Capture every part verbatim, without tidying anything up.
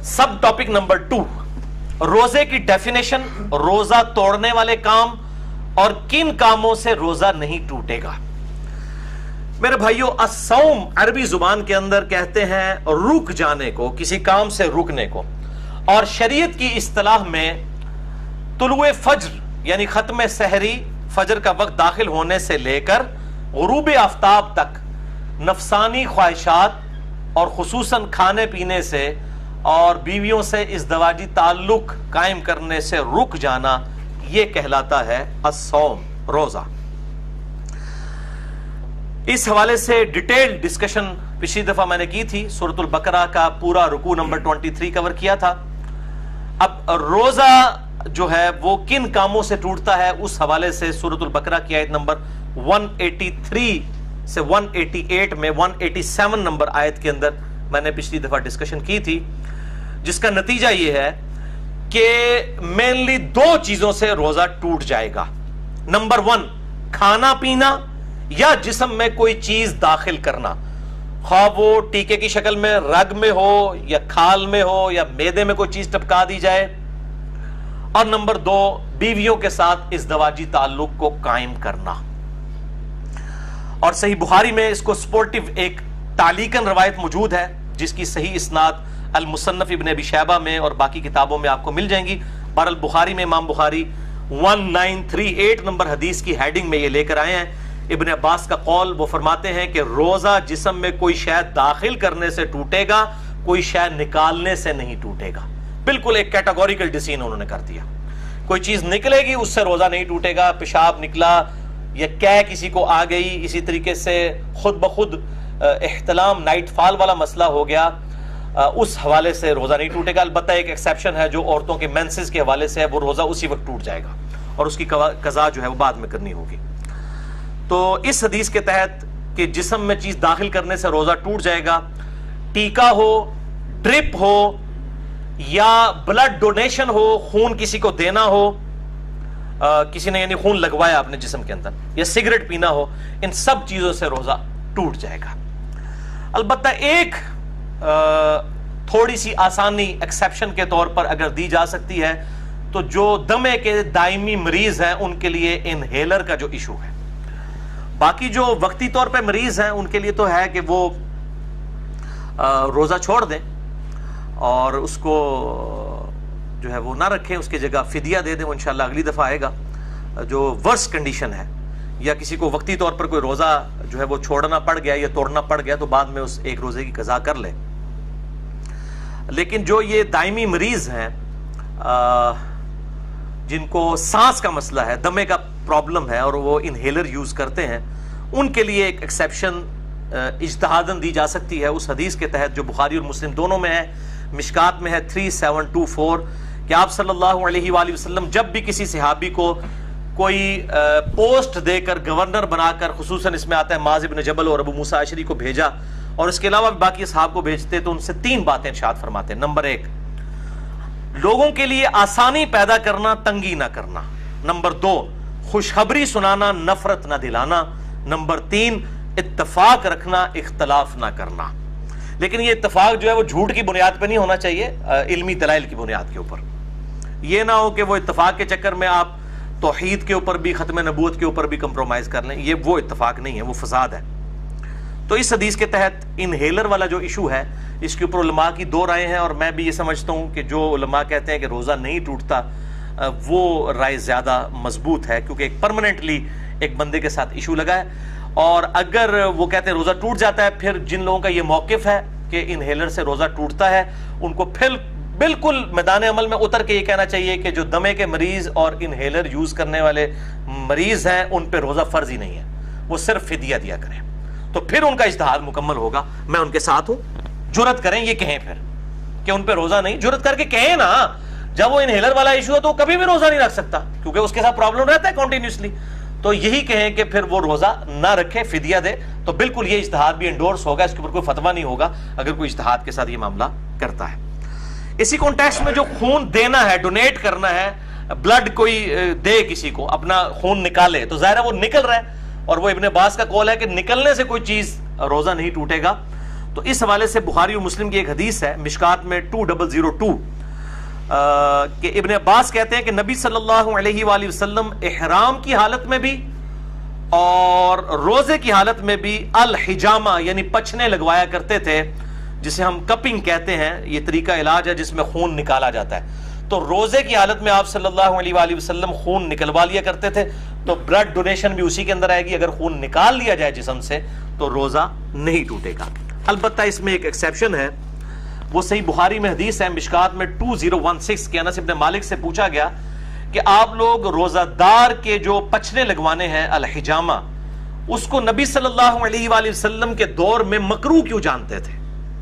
सब topic number two, रोजे की डेफिनेशन, रोजा तोड़ने वाले काम और किन कामों से रोजा नहीं टूटेगा। मेरे भाइयों, अस्सौम अरबी जुबान के अंदर कहते हैं रुक जाने को, किसी काम से रुकने को, और शरीयत की इस्तिलाह में तुलुए फज्र यानी खत्म सहरी, फजर का वक्त दाखिल होने से लेकर गुरूब आफ्ताब तक नफसानी ख्वाहिशात और खुसूसन खाने पीने से और बीवियों से इज़्दवाजी ताल्लुक कायम करने से रुक जाना, यह कहलाता है अस्सौम, रोजा। इस हवाले से डिटेल डिस्कशन पिछली दफा मैंने की थी, सूरतुल बकरा का पूरा रुकू नंबर तेईस कवर किया था। अब रोजा जो है वो किन कामों से टूटता है, उस हवाले से सूरतुल बकरा की आयत नंबर एक सौ तिरासी से एक सौ अट्ठासी में एक सौ सत्तासी नंबर आयत के अंदर मैंने पिछली दफा डिस्कशन की थी, जिसका नतीजा यह है कि मेनली दो चीजों से रोजा टूट जाएगा। नंबर वन, खाना पीना या जिस्म में कोई चीज दाखिल करना, खा वो टीके की शक्ल में रग में हो या खाल में हो या मैदे में कोई चीज टपका दी जाए। और नंबर दो, बीवियों के साथ इज़्दवाजी ताल्लुक को कायम करना। और सही बुखारी में इसको सपोर्टिव एक तालीकन रवायत मौजूद है, जिसकी सही इस्नाद अल मुसन्नफ इब्न अबी शैबा में और बाकी किताबों में आपको मिल जाएंगी। बहरहाल बुखारी में इमाम बुखारी उन्नीस सौ अड़तीस नंबर हदीस की हेडिंग में ये लेकर आए हैं। इब्न अब्बास का कौल, वो फरमाते हैं कि रोजा जिस्म में कोई शय दाखिल करने से टूटेगा, कोई शय निकालने से नहीं टूटेगा। बिल्कुल एक कैटेगोरिकल डिसीजन उन्होंने कर दिया। कोई चीज निकलेगी उससे रोजा नहीं टूटेगा। पेशाब निकला या कै किसी को आ गई, इसी तरीके से खुद ब खुद इहतलाम नाइट फॉल वाला मसला हो गया, उस हवाले से रोजा नहीं टूटेगा। अलबत्ता एक एक्सेप्शन है जो औरतों के मेंसेस के हवाले से है, वो रोजा उसी वक्त टूट जाएगा और उसकी कज़ा जो है वो बाद में करनी होगी। तो इस हदीस के तहत कि जिस्म में चीज दाखिल करने से रोजा टूट जाएगा, टीका हो, ड्रिप हो या ब्लड डोनेशन हो, खून किसी को देना हो, आ, किसी ने यानी खून लगवाया अपने जिस्म के अंदर, या सिगरेट पीना हो, इन सब चीजों से रोजा टूट जाएगा। अलबत्ता एक आ, थोड़ी सी आसानी एक्सेप्शन के तौर पर अगर दी जा सकती है तो जो दमे के दायमी मरीज हैं उनके लिए इनहेलर का जो इशू है। बाकी जो वक्ती तौर पे मरीज हैं उनके लिए तो है कि वो आ, रोजा छोड़ दें और उसको जो है वो ना रखें, उसकी जगह फिदिया दे दें। वो इंशाल्लाह अगली दफा आएगा। जो वर्स्ट कंडीशन है या किसी को वक्ती तौर पर कोई रोजा जो है वो छोड़ना पड़ गया या तोड़ना पड़ गया तो बाद में उस एक रोजे की कज़ा कर ले। लेकिन जो ये दायमी मरीज हैं जिनको सांस का मसला है, दमे का प्रॉब्लम है और वो इनहेलर यूज करते हैं, उनके लिए एक एक्सेप्शन इज्तिहादन दी जा सकती है उस हदीस के तहत जो बुखारी और मुस्लिम दोनों में है, मिशकात में है थ्री सेवन टू फोर, कि आप सल्लल्लाहु अलैहि वसल्लम जब भी किसी सहाबी को कोई पोस्ट देकर गवर्नर बनाकर, खुसूसन इसमें आता है माज़ इब्न जबल और अबू मूसा अशरी को भेजा और इसके अलावा बाकी असहाब को भेजते, तो उनसे तीन बातें इरशाद फरमाते हैं। नंबर एक, लोगों के लिए आसानी पैदा करना, तंगी ना करना। नंबर दो, खुशखबरी सुनाना, नफरत ना दिलाना। नंबर तीन, इत्तफाक रखना, इख्तलाफ ना करना। लेकिन ये इत्तफाक जो है वो झूठ की बुनियाद पर नहीं होना चाहिए, इल्मी दलाइल की बुनियाद के ऊपर। ये ना हो कि वो इत्तफाक के चक्कर में आप तौहीद के ऊपर भी, खत्म नबूवत के ऊपर भी कंप्रोमाइज कर लें। ये वो इत्तफाक नहीं है, वो फसाद है। तो इस हदीस के तहत इनहेलर वाला जो इशू है, इसके ऊपर उलमा की दो राय हैं और मैं भी ये समझता हूँ कि जो उलमा कहते हैं कि रोज़ा नहीं टूटता, वो राय ज़्यादा मजबूत है, क्योंकि एक परमानेंटली एक बंदे के साथ इशू लगा है। और अगर वो कहते हैं रोज़ा टूट जाता है, फिर जिन लोगों का ये मौक़िफ़ है कि इनहेलर से रोज़ा टूटता है, उनको फिर बिल्कुल मैदान अमल में उतर के ये कहना चाहिए कि जो दमे के मरीज और इनहेलर यूज करने वाले मरीज हैं उन पे रोजा फर्ज ही नहीं है, वो सिर्फ फिदिया दिया करें, तो फिर उनका इज्तिहाद मुकम्मल होगा। मैं उनके साथ हूं, जुरत करें ये कहें फिर कि उन पे रोजा नहीं, जुरत करके कहें ना। जब वो इनहेलर वाला इशू है तो कभी भी रोजा नहीं रख सकता, क्योंकि उसके साथ प्रॉब्लम रहता है कॉन्टिन्यूसली। तो यही कहें कि फिर वो रोजा ना रखे, फिदिया दे, तो बिल्कुल ये इज्तिहाद भी एंडोर्स होगा, इसके ऊपर कोई फतवा नहीं होगा अगर कोई इज्तिहाद के साथ ये मामला करता है। इसी कॉन्टेक्स्ट में जो खून देना है, डोनेट करना है, ब्लड कोई दे किसी को, अपना खून निकाले, तो जाहिर है वो निकल रहा है और वो इब्ने अब्बास का कौल है कि निकलने से कोई चीज रोजा नहीं टूटेगा। تو اس حوالے سے بخاری اور مسلم کی ایک حدیث ہے مشکات میں ٹو ڈبل زیرو ٹو کہ ابن عباس کہتے ہیں کہ نبی صلی اللہ علیہ وآلہ وسلم احرام کی حالت میں بھی اور روزے کی حالت میں بھی الحجامہ یعنی پچھنے لگوایا کرتے تھے، جسے ہم کپنگ کہتے ہیں، یہ طریقہ علاج ہے جس میں خون نکالا جاتا ہے۔ تو روزے کی حالت میں آپ صلی اللہ علیہ وآلہ وسلم خون نکلوا لیا کرتے تھے، تو بلڈ ڈونیشن بھی اسی کے اندر آئے گی۔ اگر خون نکال لیا جائے جسم سے تو روزہ نہیں ٹوٹے گا۔ البتہ اس میں ایک ایکسیپشن ہے، وہ صحیح بخاری میں حدیث ہے مشکات میں ٹو زیرو ون سکس کہ انس ابن مالک سے پوچھا گیا کہ آپ لوگ روزہ دار کے جو پچھنے لگوانے ہیں الحجامہ، اس کو نبی صلی اللہ علیہ وآلہ وسلم کے دور میں مکروہ کیوں جانتے تھے؟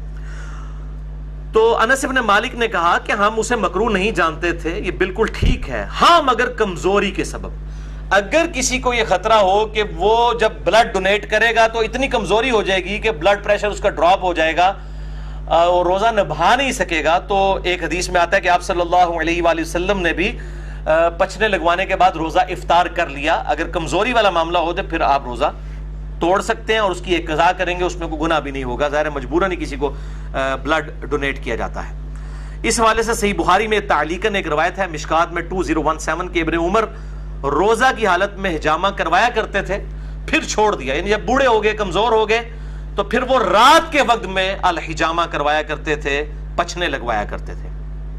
تو انس ابن مالک نے کہا کہ ہم اسے مکروہ نہیں جانتے تھے، یہ بالکل ٹھیک ہے، ہاں مگر کمزوری کے سبب۔ اگر کسی کو یہ خطرہ ہو کہ وہ جب بلڈ ڈونیٹ کرے گا تو اتنی کمزوری ہو جائے گی کہ بلڈ پریشر اس کا ڈراپ ہو جائے گا اور روزہ نبھا نہیں سکے گا، تو ایک حدیث میں آتا ہے کہ آپ صلی اللہ علیہ وآلہ وسلم نے بھی پچھنے لگوانے کے بعد روزہ افطار کر لیا۔ اگر کمزوری والا معاملہ ہو تو پھر آپ روزہ توڑ سکتے ہیں اور اس کی ایک قضا کریں گے، اس میں کوئی گناہ بھی نہیں ہوگا، ظاہر مجبوراً نہیں کسی کو بلڈ ڈونیٹ کیا جاتا ہے۔ اس حوالے سے صحیح بخاری میں تعلیقاً ایک روایت ہے مشکات میں ٹو زیرو ون سیون کے ابن عمر روزہ کی حالت میں حجامہ کروایا کرتے تھے، پھر چھوڑ دیا، یعنی جب بوڑھے ہو گئے، کمزور ہو گئے، تو پھر وہ رات کے وقت میں الحجامہ کروایا کرتے تھے، پچھنے لگوایا کرتے تھے۔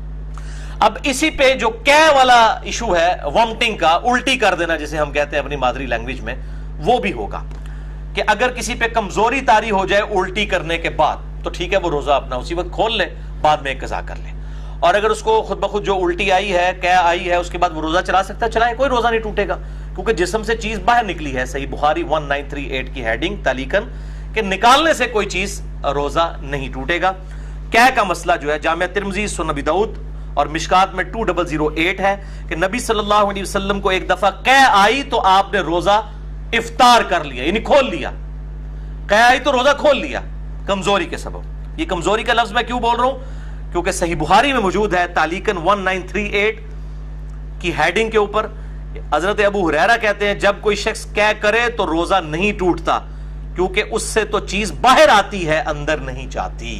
اب اسی پہ جو کہہ والا ایشو ہے وامٹنگ کا، الٹی کر دینا جسے ہم کہتے ہیں اپنی مادری لینگویج میں، وہ بھی ہوگا کہ اگر کسی پہ کمزوری طاری ہو جائے الٹی کرنے کے بعد تو ٹھیک ہے، وہ روزہ اپنا اسی وقت کھول لے، بعد میں ایک قضا کر لے۔ اور اگر اس کو خود بخود جو الٹی آئی ہے، کہہ آئی ہے، اس کے بعد وہ روزہ چلا سکتا ہے، چلائے، کوئی روزہ نہیں ٹوٹے گا، کیونکہ جسم سے چیز باہر نکلی ہے۔ Sahih Bukhari one nine three eight کی ہیڈنگ تعلیقاً کہ نکالنے سے کوئی چیز روزہ نہیں ٹوٹے گا۔ کہہ کا مسئلہ جو ہے جامعہ ترمذی، سنن ابی داؤد اور مشکات میں ٹو ڈبل زیرو ایٹ ہے کہ نبی صلی اللہ علیہ وسلم کو ایک دفعہ کہہ آئی تو آپ نے روزہ افطار کر لیا، یعنی کھول لیا۔ کہہ آئی تو روزہ کھول لیا کمزوری کے سبب۔ یہ کمزوری کا لفظ میں کیوں بول رہا ہوں؟ کیونکہ صحیح بخاری میں موجود ہے تعلیقاً ون نائن تھری ایٹ کی ہیڈنگ کے اوپر حضرت ابو ہریرہ کہتے ہیں جب کوئی شخص کہہ کرے تو روزہ نہیں ٹوٹتا، کیونکہ اس سے تو چیز باہر آتی ہے، اندر نہیں جاتی۔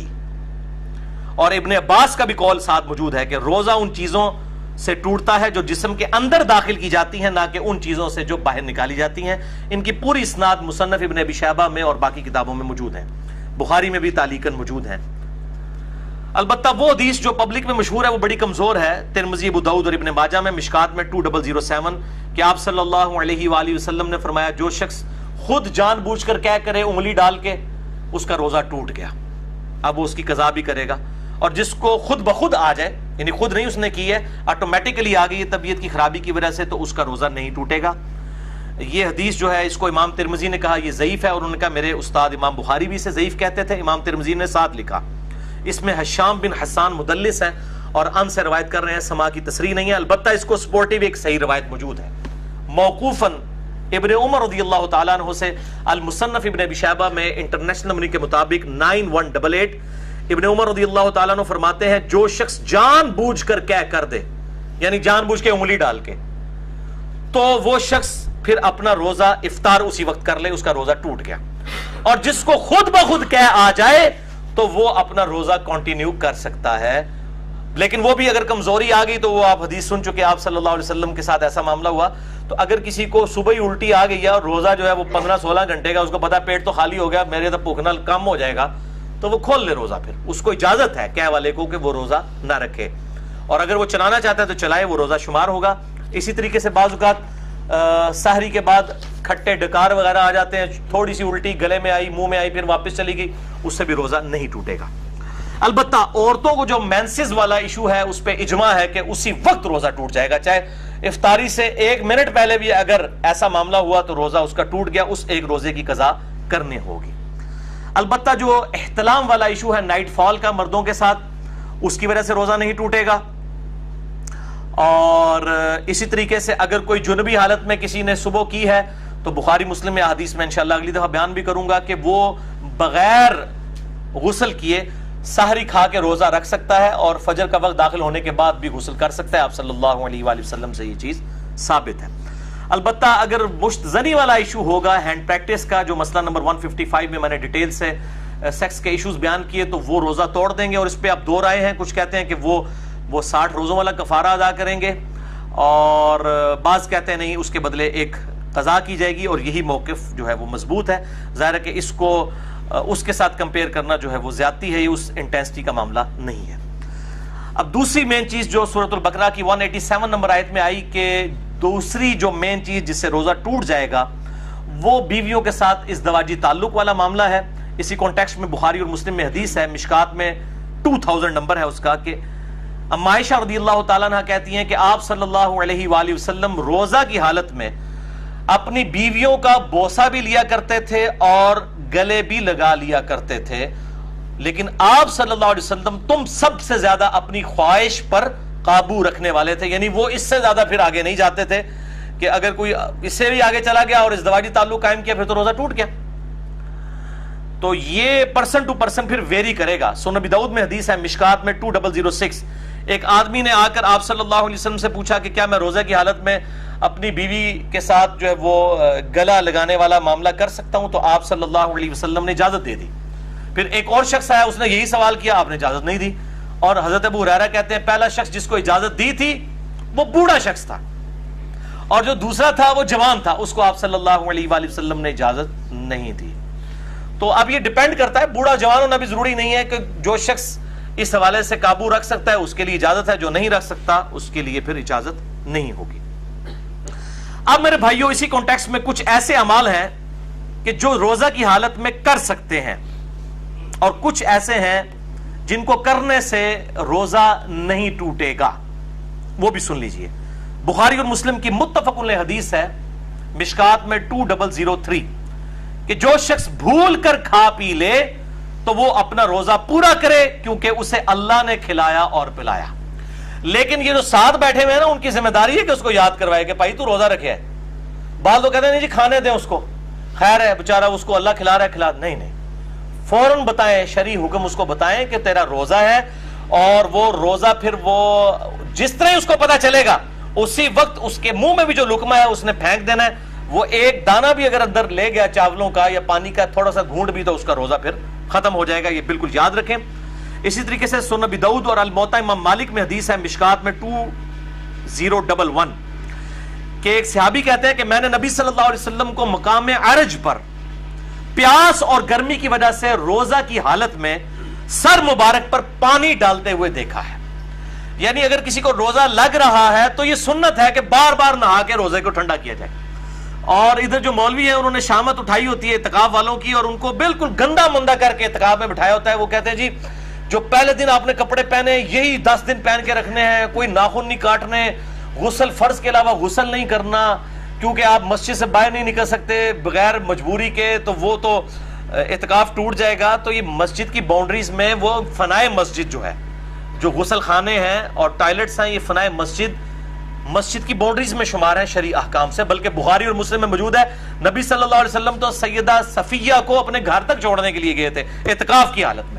اور ابن عباس کا بھی قول ساتھ موجود ہے کہ روزہ ان چیزوں سے ٹوٹتا ہے جو جسم کے اندر داخل کی جاتی ہیں، نہ کہ ان چیزوں سے جو باہر نکالی جاتی ہیں۔ ان کی پوری اسناد مصنف ابن ابی شیبہ میں اور باقی کتابوں میں موجود ہیں، بخاری میں بھی تعلیقاً موجود ہیں۔ البتہ وہ حدیث جو پبلک میں مشہور ہے وہ بڑی کمزور ہے، ترمذی، ابو داؤد اور ابن ماجہ میں مشکات میں ٹو ڈبل زیرو سیون کہ آپ صلی اللہ علیہ وآلہ وسلم نے فرمایا جو شخص خود جان بوجھ کر کیا کرے انگلی ڈال کے، اس کا روزہ ٹوٹ گیا، اب وہ اس کی قضا بھی کرے گا۔ اور جس کو خود بخود آ جائے، یعنی خود نہیں اس نے کی ہے، آٹومیٹکلی آ گئی ہے طبیعت کی خرابی کی وجہ سے، تو اس کا روزہ نہیں ٹوٹے گا۔ یہ حدیث جو ہے اس کو امام ترمذی نے کہا یہ ضعیف ہے، اور انہوں نے کہا میرے استاد امام بخاری بھی اسے ضعیف کہتے تھے، امام ترمذی نے ساتھ لکھا اس میں حشام بن حسان مدلس ہے اور ان سے روایت کر رہے ہیں، سما کی تصریح نہیں ہے۔ البتہ اس کو سپورٹیو ایک صحیح روایت موجود ہے موقوفاً ابن عمر رضی اللہ تعالیٰ عنہ سے، المصنف ابن ابی شیبہ میں انٹرنیشنل نمبر کے مطابق نائن ون ڈبل ایٹ ابن عمر رضی اللہ تعالیٰ عنہ فرماتے ہیں جو شخص جان بوجھ کر کہہ کر دے، یعنی جان بوجھ کے انگلی ڈال کے، تو وہ شخص پھر اپنا روزہ افطار اسی وقت کر لے، اس کا روزہ ٹوٹ گیا۔ اور جس کو خود بخود کہہ آ جائے تو وہ اپنا روزہ کنٹینیو کر سکتا ہے، لیکن وہ بھی اگر کمزوری آ گئی تو وہ آپ حدیث سن چکے، آپ صلی اللہ علیہ وسلم کے ساتھ ایسا معاملہ ہوا۔ تو اگر کسی کو صبح ہی الٹی آ گئی ہے اور روزہ جو ہے وہ پندرہ سولہ گھنٹے کا، اس کو پتا پیٹ تو خالی ہو گیا، میرے تو بھوکنا کم ہو جائے گا، تو وہ کھول لے روزہ، پھر اس کو اجازت ہے کہہ والے کو کہ وہ روزہ نہ رکھے، اور اگر وہ چلانا چاہتا ہے تو چلائے، وہ روزہ شمار ہوگا۔ اسی طریقے سے بعض اوقات سحری کے بعد کھٹے ڈکار وغیرہ آ جاتے ہیں، تھوڑی سی الٹی گلے میں آئی، منہ میں آئی، پھر واپس چلی گئی، اس سے بھی روزہ نہیں ٹوٹے گا۔ البتہ عورتوں کو جو مینسز والا ایشو ہے اس پہ اجماع ہے کہ اسی وقت روزہ ٹوٹ جائے گا، چاہے افطاری سے ایک منٹ پہلے بھی اگر ایسا معاملہ ہوا تو روزہ اس کا ٹوٹ گیا، اس ایک روزے کی قضا کرنی ہوگی۔ البتہ جو احتلام والا ایشو ہے نائٹ فال کا مردوں کے ساتھ، اس کی وجہ سے روزہ نہیں ٹوٹے گا۔ اور اسی طریقے سے اگر کوئی جنبی حالت میں کسی نے صبح کی ہے تو بخاری مسلم میں حدیث میں انشاءاللہ اگلی دفعہ بیان بھی کروں گا کہ وہ بغیر غسل کیے سحری کھا کے روزہ رکھ سکتا ہے، اور فجر کا وقت داخل ہونے کے بعد بھی غسل کر سکتا ہے، آپ صلی اللہ علیہ وآلہ وسلم سے یہ چیز ثابت ہے۔ البتہ اگر مشت زنی والا ایشو ہوگا، ہینڈ پریکٹس کا، جو مسئلہ نمبر ون ففٹی فائیو میں میں نے ڈیٹیل سے سیکس کے ایشوز بیان کیے تو وہ روزہ توڑ دیں گے، اور اس پہ اب دو رائے ہیں. کچھ کہتے ہیں کہ وہ وہ ساٹھ روزوں والا کفارہ ادا کریں گے، اور بعض کہتے ہیں نہیں، اس کے بدلے ایک قضا کی جائے گی، اور یہی موقف جو ہے وہ مضبوط ہے. ظاہر ہے کہ اس کو اس کے ساتھ کمپیئر کرنا جو ہے وہ زیادتی ہے، یہ اس انٹینسٹی کا معاملہ نہیں ہے. اب دوسری مین چیز جو سورۃ البقرہ کی ایک سو ساٹھ نمبر آیت میں آئی کہ دوسری جو مین چیز جس سے روزہ ٹوٹ جائے گا وہ بیویوں کے ساتھ ازدواجی تعلق والا معاملہ ہے. اسی کانٹیکسٹ میں بخاری اور مسلم میں حدیث ہے، مشکات میں دو ہزار نمبر ہے اس کا، کہ ام عائشہ رضی اللہ تعالیٰ عنہ کہتی ہیں کہ آپ صلی اللہ علیہ وآلہ وسلم روزہ کی حالت میں اپنی بیویوں کا بوسہ بھی لیا کرتے تھے اور گلے بھی لگا لیا کرتے تھے، لیکن آپ صلی اللہ علیہ وسلم تم سب سے زیادہ اپنی خواہش پر قابو رکھنے والے تھے. یعنی وہ اس سے زیادہ پھر آگے نہیں جاتے تھے کہ اگر کوئی اس سے بھی آگے چلا گیا اور ازدواجی تعلق قائم کیا پھر تو روزہ ٹوٹ گیا. تو یہ پرسن ٹو پرسن پھر ویری کرے گا. سنن ابی داؤد میں حدیث ہے، مشکات میں دو ہزار چھہ، ایک آدمی نے آ کر آپ صلی اللہ علیہ وسلم سے پوچھا کہ کیا میں روزہ کی حالت میں اپنی بیوی کے ساتھ جو ہے وہ گلا لگانے والا معاملہ کر سکتا ہوں؟ تو آپ صلی اللہ علیہ وسلم نے اجازت دے دی. پھر ایک اور شخص آیا، اس نے یہی سوال کیا، آپ نے اجازت نہیں دی. اور حضرت ابو ہریرہ کہتے ہیں پہلا شخص جس کو اجازت دی تھی وہ بوڑھا شخص تھا، اور جو دوسرا تھا وہ جوان تھا، اس کو آپ صلی اللہ علیہ وآلہ وسلم نے اجازت نہیں دی. تو اب یہ ڈیپینڈ کرتا ہے، بوڑھا جوان ہونا بھی ضروری نہیں ہے، کہ جو شخص اس حوالے سے قابو رکھ سکتا ہے اس کے لیے اجازت ہے، جو نہیں رکھ سکتا اس کے لیے پھر اجازت نہیں ہوگی. اب میرے بھائیوں اسی کانٹیکسٹ میں کچھ ایسے اعمال ہیں کہ جو روزہ کی حالت میں کر سکتے ہیں، اور کچھ ایسے ہیں جن کو کرنے سے روزہ نہیں ٹوٹے گا. وہ بھی سن لیجئے. بخاری اور مسلم کی متفق علیہ حدیث ہے، مشکات میں دو ہزار تین، کہ جو شخص بھول کر کھا پی لے تو وہ اپنا روزہ پورا کرے، کیونکہ اسے اللہ نے کھلایا اور پلایا. لیکن یہ جو ساتھ بیٹھے ہوئے ہیں نا، ان کی ذمہ داری ہے کہ اس کو یاد کروائے کہ بھائی تو روزہ رکھے ہے. بعض لوگ کہتے ہیں نہیں جی کھانے دیں اس کو، خیر ہے بیچارہ، اس کو اللہ کھلا رہا ہے، کھلا. نہیں نہیں، فوراً بتائیں، شرعی حکم اس کو بتائیں کہ تیرا روزہ ہے، اور وہ روزہ پھر وہ جس طرح اس کو پتا چلے گا اسی وقت اس کے منہ میں بھی جو لقمہ ہے اس نے پھینک دینا ہے. وہ ایک دانہ بھی اگر اندر لے گیا چاولوں کا یا پانی کا تھوڑا سا گھونٹ بھی، تو اس کا روزہ پھر ختم ہو جائے گا. یہ بالکل یاد رکھیں. اسی طریقے سے سنن ابی داؤد اور الموطا امام مالک میں حدیث ہے، مشکات میں دو ہزار اکیاون، کہ ایک صحابی کہتے ہیں کہ میں نے نبی صلی اللہ علیہ وسلم کو مقام عرج پر پیاس اور گرمی کی وجہ سے روزہ کی حالت میں سر مبارک پر پانی ڈالتے ہوئے دیکھا ہے. یعنی اگر کسی کو روزہ لگ رہا ہے تو یہ سنت ہے کہ بار بار نہا کے روزے کو ٹھنڈا کیا جائے. اور ادھر جو مولوی ہیں انہوں نے شامت اٹھائی ہوتی ہے اعتکاف والوں کی، اور ان کو بالکل گندا مندا کر کے اعتکاف میں بٹھایا ہوتا ہے. وہ کہتے ہیں جی جو پہلے دن آپ نے کپڑے پہنے یہی دس دن پہن کے رکھنے ہیں، کوئی ناخن نہیں کاٹنے، غسل فرض کے علاوہ غسل نہیں کرنا، کیونکہ آپ مسجد سے باہر نہیں نکل سکتے بغیر مجبوری کے، تو وہ تو اعتکاف ٹوٹ جائے گا. تو یہ مسجد کی باؤنڈریز میں وہ فنائے مسجد جو ہے، جو غسل خانے ہیں اور ٹائلٹس ہیں، یہ فنائے مسجد مسجد کی باؤنڈریز میں شمار ہے شرعی احکام سے. بلکہ بخاری اور مسلم میں موجود ہے نبی صلی اللہ علیہ وسلم تو سیدہ صفیہ کو اپنے گھر تک چھوڑنے کے لیے گئے تھے اعتکاف کی حالت میں.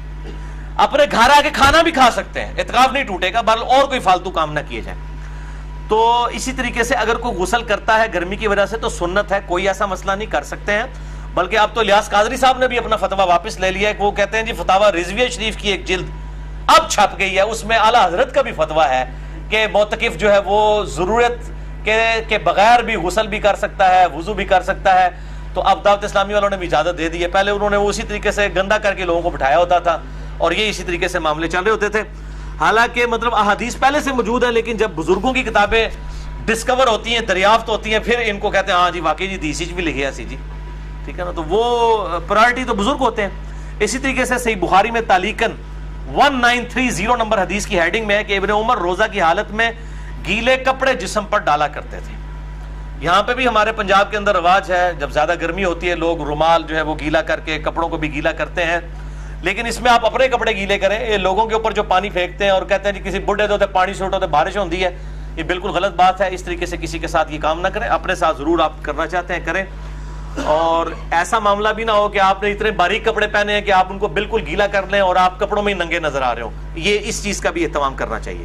اپنے گھر آ کے کھانا بھی کھا سکتے ہیں، اعتکاف نہیں ٹوٹے گا، بل اور کوئی فالتو کام نہ کیے جائیں. تو اسی طریقے سے اگر کوئی غسل کرتا ہے گرمی کی وجہ سے تو سنت ہے، کوئی ایسا مسئلہ نہیں، کر سکتے ہیں. بلکہ اب تو الیاس قادری صاحب نے بھی اپنا فتویٰ واپس لے لیا ہے، کہ وہ کہتے ہیں جی فتاویٰ رضویہ شریف کی ایک جلد اب چھپ گئی ہے، اس میں اعلیٰ حضرت کا بھی فتویٰ ہے کہ معتکف جو ہے وہ ضرورت کے کے بغیر بھی غسل بھی کر سکتا ہے، وضو بھی کر سکتا ہے. تو اب دعوت اسلامی والوں نے بھی اجازت دے دی ہے. پہلے انہوں نے وہ اسی طریقے سے گندا کر کے لوگوں کو بٹھایا ہوتا تھا، اور یہ اسی طریقے سے معاملے چل رہے ہوتے تھے. حالانکہ مطلب احادیث پہلے سے موجود ہے، لیکن جب بزرگوں کی کتابیں ڈسکور ہوتی ہیں، دریافت ہوتی ہیں، پھر ان کو کہتے ہیں ہاں جی واقعی جی دیسی بھی لکھی ہے سی جی، ٹھیک ہے نا. تو وہ پرائرٹی تو بزرگ ہوتے ہیں. اسی طریقے سے صحیح بخاری میں تعلیقاً انیس سو تیس نمبر حدیث کی ہیڈنگ میں ہے کہ ابن عمر روزہ کی حالت میں گیلے کپڑے جسم پر ڈالا کرتے تھے. یہاں پہ بھی ہمارے پنجاب کے اندر رواج ہے، جب زیادہ گرمی ہوتی ہے لوگ رومال جو ہے وہ گیلا کر کے کپڑوں کو بھی گیلا کرتے ہیں. لیکن اس میں آپ اپنے کپڑے گیلے کریں. یہ لوگوں کے اوپر جو پانی پھینکتے ہیں اور کہتے ہیں جی کسی بڈھے ہوتے پانی سے اٹھتے بارش ہوتی ہے، یہ بالکل غلط بات ہے. اس طریقے سے کسی کے ساتھ یہ کام نہ کریں. اپنے ساتھ ضرور آپ کرنا چاہتے ہیں کریں، اور ایسا معاملہ بھی نہ ہو کہ آپ نے اتنے باریک کپڑے پہنے ہیں کہ آپ ان کو بالکل گیلا کر لیں اور آپ کپڑوں میں ہی ننگے نظر آ رہے ہوں. یہ اس چیز کا بھی اہتمام کرنا چاہیے.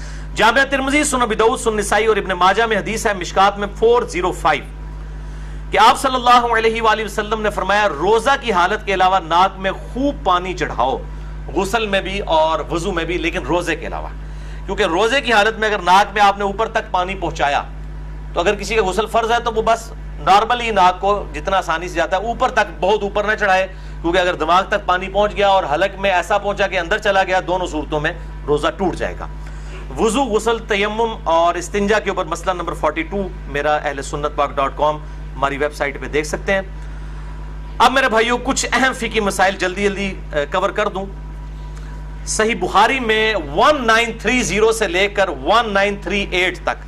جامعہ ترمذی، سنن ابی داؤد، سنن نسائی اور ابن ماجہ میں حدیث ہے، مشکات میں چار سو پانچ، کہ آپ صلی اللہ علیہ وآلہ وسلم نے فرمایا روزہ کی حالت کے علاوہ ناک میں خوب پانی چڑھاؤ، غسل میں بھی اور وضو میں بھی، لیکن روزے کے علاوہ، کیونکہ روزے کی حالت میں اگر ناک میں آپ نے اوپر تک پانی پہنچایا تو اگر کسی کا غسل فرض ہے تو وہ بس نارملی ناک کو جتنا آسانی سے جاتا ہے اوپر تک، بہت اوپر نہ چڑھائے، کیونکہ اگر دماغ تک پانی پہنچ گیا اور حلق میں ایسا پہنچا کہ اندر چلا گیا، دونوں صورتوں میں روزہ ٹوٹ جائے گا۔ وضو، غسل، تیمم اور استنجا کے اوپر مسئلہ نمبر بائیس میرا اہل سنت پاک ڈاٹ کام ہماری ویب سائٹ پہ دیکھ سکتے ہیں۔ اب میرے بھائیوں کچھ اہم فقہی مسائل جلدی جلدی کور کر دوں۔ صحیح بخاری میں انیس سو تیس سے لے کر انیس سو اڑتالیس تک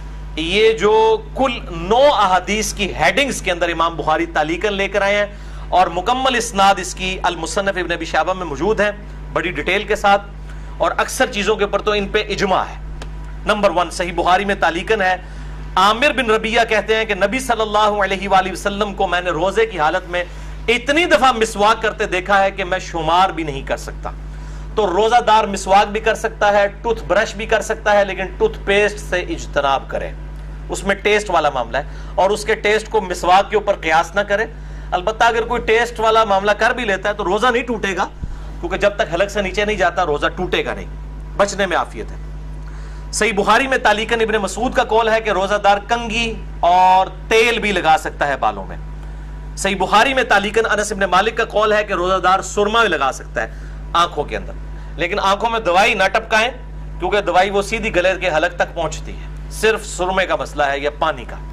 یہ جو کل نو احادیث کی ہیڈنگز کے اندر امام بخاری تعلیقاً لے کر آئے ہیں، اور مکمل اسناد اس کی المصنف ابن ابی شیبہ میں موجود ہے بڑی ڈیٹیل کے ساتھ، اور اکثر چیزوں کے اوپر تو ان پہ اجماع ہے۔ نمبر ون صحیح بخاری میں تعلیقاً ہے، عامر بن ربیعہ کہتے ہیں کہ نبی صلی اللہ علیہ وآلہ وسلم کو میں نے روزے کی حالت میں اتنی دفعہ مسواک کرتے دیکھا ہے کہ میں شمار بھی نہیں کر سکتا۔ تو روزہ دار مسواک بھی کر سکتا ہے، ٹوتھ برش بھی کر سکتا ہے، لیکن ٹوتھ پیسٹ سے اجتناب کرے، اس میں ٹیسٹ والا معاملہ ہے، اور اس کے ٹیسٹ کو مسواک کے اوپر قیاس نہ کرے۔ البتہ اگر کوئی ٹیسٹ والا معاملہ کر بھی لیتا ہے تو روزہ نہیں ٹوٹے گا، کیونکہ جب تک حلق سے نیچے نہیں جاتا روزہ ٹوٹے گا نہیں، بچنے میں عافیت ہے۔ صحیح بخاری میں تعلیقاً ابن مسعود کا قول ہے کہ روزہ دار کنگھی اور تیل بھی لگا سکتا ہے بالوں میں۔ صحیح بخاری میں تعلیقاً انس بن مالک کا قول ہے کہ روزہ دار سرما بھی لگا سکتا ہے آنکھوں کے اندر، لیکن آنکھوں میں دوائی نہ ٹپکائیں، کیونکہ دوائی وہ سیدھی گلے کے حلق تک پہنچتی ہے، صرف سرمے کا مسئلہ ہے یا پانی کا،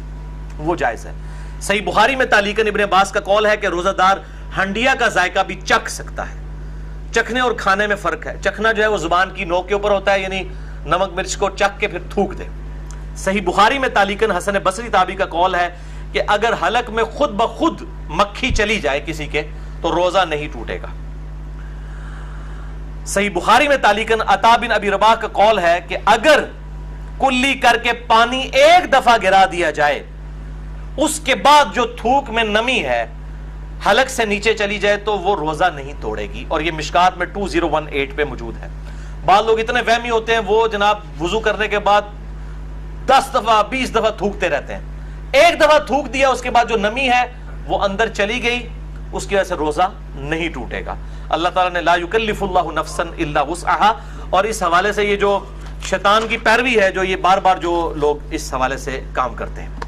وہ جائز ہے۔ صحیح بخاری میں تعلیقاً ابن عباس کا قول ہے کہ روزہ دار ہنڈیا کا ذائقہ بھی چکھ سکتا ہے۔ چکھنے اور کھانے میں فرق ہے، چکھنا جو ہے وہ زبان کی نوک کے اوپر ہوتا ہے، یعنی نمک مرچ کو چکھ کے پھر تھوک دے۔ صحیح بخاری میں تعلیقاً حسن بصری تابعی کا قول ہے کہ اگر حلق میں خود بخود مکھی چلی جائے کسی کے تو روزہ نہیں ٹوٹے گا۔ صحیح بخاری میں تعلیقاً عطا بن ابی رباح کا قول ہے کہ اگر کلی کر کے پانی ایک دفعہ گرا دیا جائے، اس کے بعد جو تھوک میں نمی ہے حلق سے نیچے چلی جائے تو وہ روزہ نہیں توڑے گی، اور یہ مشکات میں دو ہزار اٹھارہ پہ موجود ہے۔ بعض لوگ اتنے وہمی ہوتے ہیں، وہ جناب وضو کرنے کے بعد دس دفعہ بیس دفعہ تھوکتے رہتے ہیں، ایک دفعہ تھوک دیا اس کے بعد جو نمی ہے وہ اندر چلی گئی، اس کی وجہ سے روزہ نہیں ٹوٹے گا۔ اللہ تعالیٰ نے لا یکلف اللہ نفسا الا وسعها، اور اس حوالے سے یہ جو شیطان کی پیروی ہے جو یہ بار بار جو لوگ اس حوالے سے کام کرتے ہیں۔